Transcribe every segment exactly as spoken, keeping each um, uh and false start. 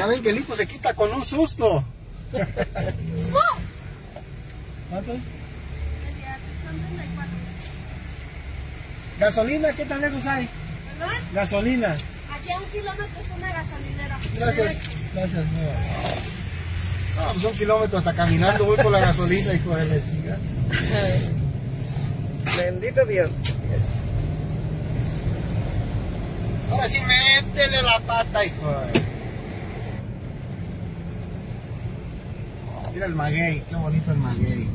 Ya ven que el hijo se quita con un susto. ¿Cuántos? Gasolina, ¿qué tan lejos hay? ¿Verdad? Gasolina. Aquí a un kilómetro es una gasolinera. Gracias, gracias. No, no pues un kilómetro hasta caminando voy por la gasolina, hijo de la chica. Bendito Dios. Ahora sí, métele la pata, hijo de... Mira el maguey, qué bonito el maguey.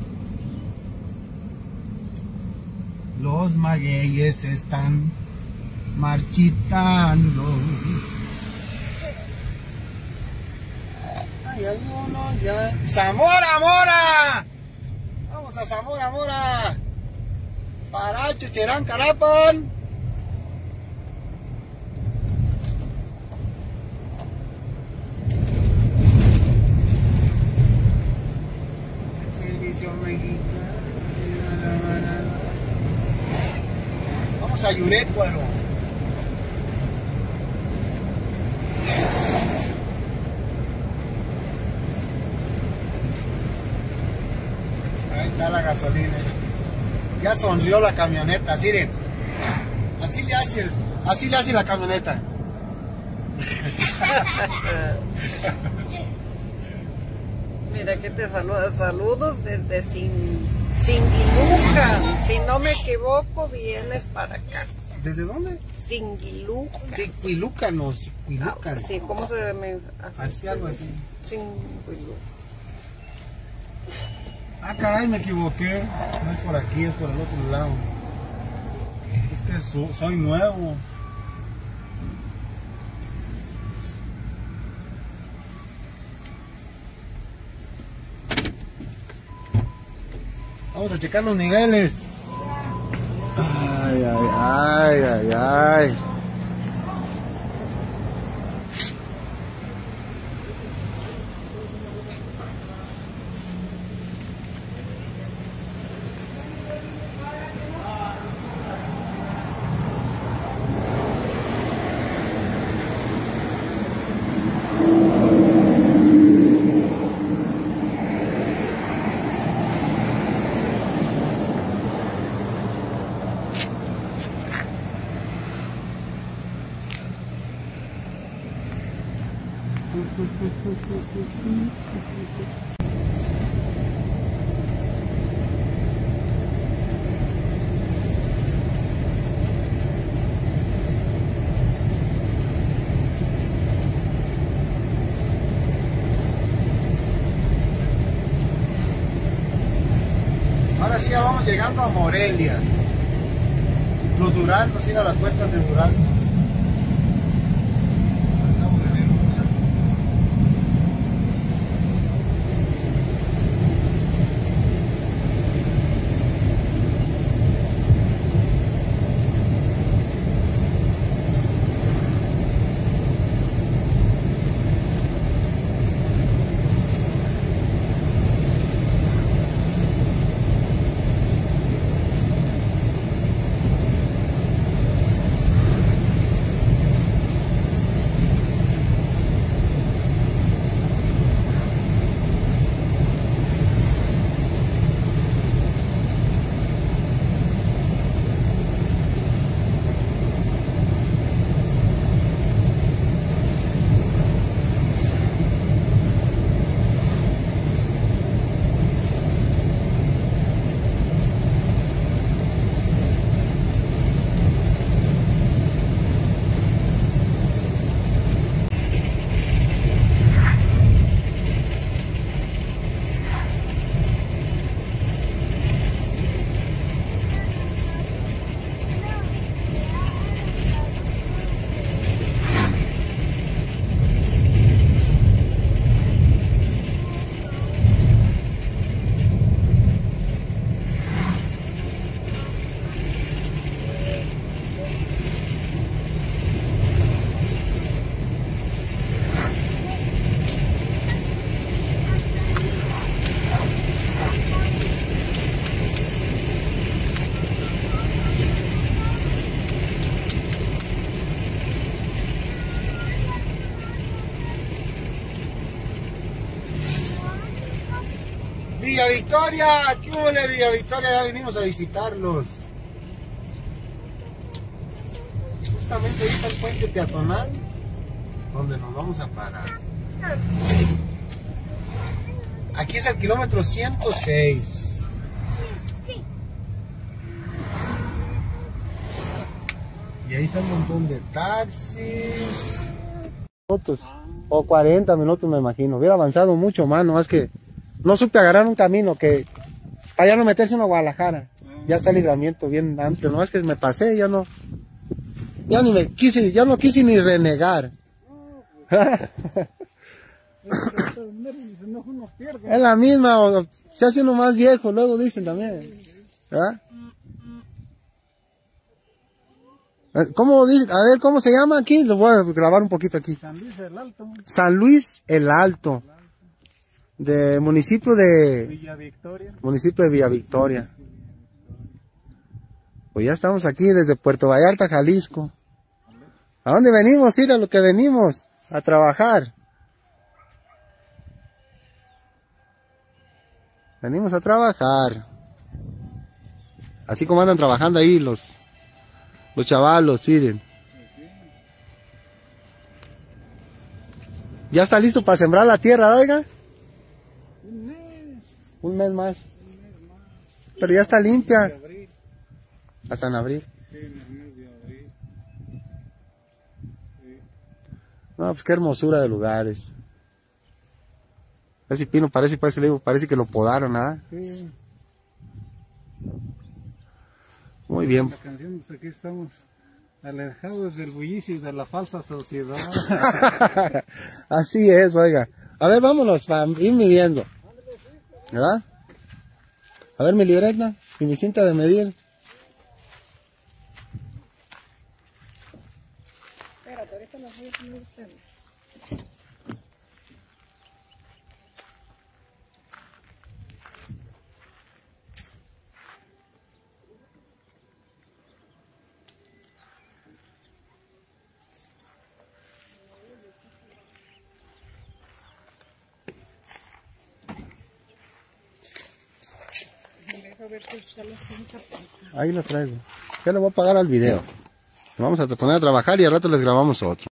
Los magueyes están marchitando. Hay algunos ya. ¡Zamora, Mora! Vamos a Zamora, Mora. Para Chucherán, Carapan. Servicio mexicano. Vamos a Yurecuaro. Ahí está la gasolina. Ya sonrió la camioneta, miren. Así le hace, así le hace la camioneta. Mira que te saluda. Saludos desde Sin, Singiluca. Si no me equivoco, vienes para acá. ¿Desde dónde? Singiluca. Siquiluca, no, Siquiluca. Ah, sí, ¿cómo se me hace? Así, algo así. Singiluca. Ah, caray, me equivoqué. No es por aquí, es por el otro lado. Es que so, soy nuevo. Vamos a checar los niveles. Ay, ay, ay, ay, ay. Ahora sí ya vamos llegando a Morelia. Los Durandos, ir a las puertas de Durango. Villa Victoria, ¿qué huele Villa Victoria? Ya venimos a visitarlos. Justamente ahí está el puente peatonal donde nos vamos a parar. Aquí es el kilómetro ciento seis. Y ahí está un montón de taxis. Minutos, o cuarenta minutos me imagino. Hubiera avanzado mucho más, nomás que no supe agarrar un camino que para ya no meterse uno a Guadalajara. Ya está el libramiento bien amplio, no es que me pasé, ya no. Ya ni me quise, ya no quise ni renegar. Es la misma, o se hace uno más viejo, luego dicen también. ¿Verdad? ¿Cómo dice? A ver, ¿cómo se llama aquí? Lo voy a grabar un poquito aquí. San Luis el Alto. San Luis el Alto. De municipio de... Villa Victoria. Municipio de Villa Victoria. Pues ya estamos aquí desde Puerto Vallarta, Jalisco. ¿A dónde venimos? Ir a lo que venimos. A trabajar. Venimos a trabajar. Así como andan trabajando ahí los... Los chavalos, miren. Ya está listo para sembrar la tierra, oiga. Un mes. Un mes más. Un mes más. Pero ya está limpia. De abril. Hasta en abril. Sí, en el mes de abril. Sí. No, pues qué hermosura de lugares. Ese pino parece, parece, le digo, parece que lo podaron, ¿ah? Sí. Muy bien. La canción, pues aquí estamos alejados del bullicio y de la falsa sociedad. Así es, oiga. A ver, vámonos para ir midiendo. ¿Verdad? A ver mi libreta y mi cinta de medir. Espérate, ahorita las voy a poner ustedes. A ver si está la cinta. Ahí lo traigo. Ya lo voy a pagar al video. Vamos a poner a trabajar y al rato les grabamos otro.